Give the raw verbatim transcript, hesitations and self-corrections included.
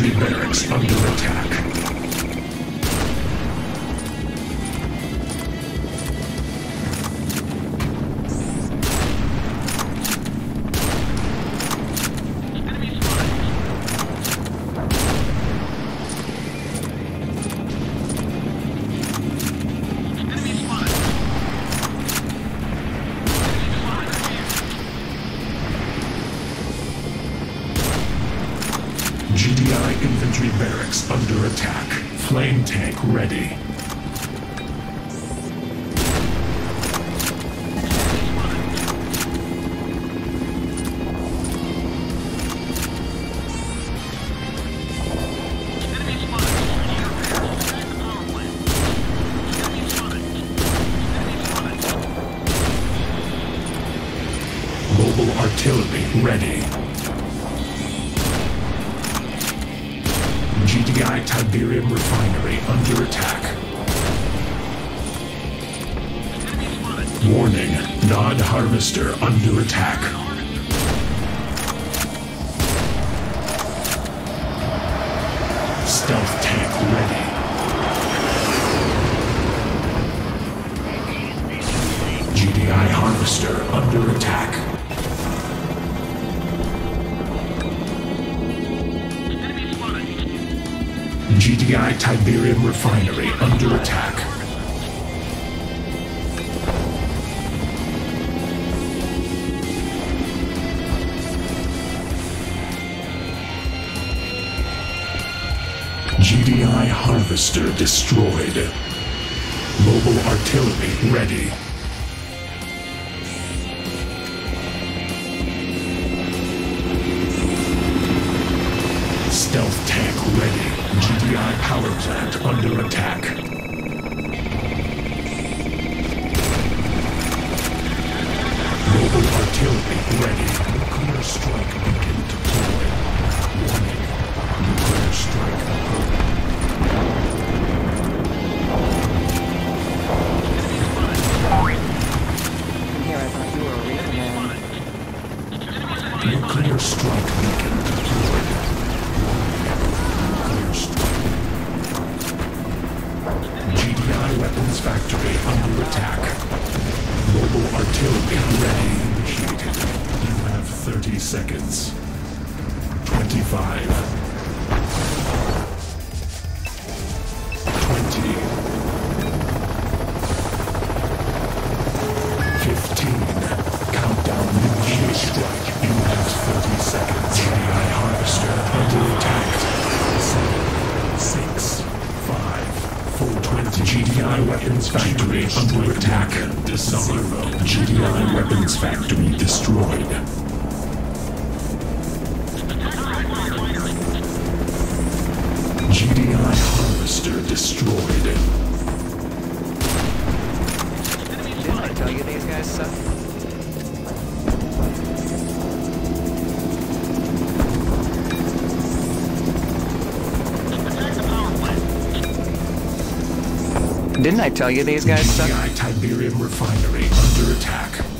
Infantry barracks under attack. G D I infantry barracks under attack. Flame tank ready. Mobile artillery ready. G D I Tiberium refinery under attack. Warning, Nod harvester under attack. Stealth tank ready. G D I harvester under attack. G D I Tiberium refinery under attack. G D I harvester destroyed. Mobile artillery ready. Stealth tank ready. G D I power plant under attack. Mobile artillery ready. Nuclear strike beacon deployed. Warning. Nuclear strike approaching. Here, I thought you were a real man. Nuclear strike beacon deployed. G D I weapons factory under attack. Mobile artillery ready. Initiated. You have thirty seconds. twenty-five. twenty. fifteen. Countdown initiated. Strike. You have thirty seconds. G D I harvester under attack. seven. six. five. Full twenty. G D I weapons factory under attack. Zero. G D I weapons factory destroyed. G D I harvester destroyed. Didn't I tell you these guys suck? Didn't I tell you these guys suck? G D I Tiberium refinery under attack.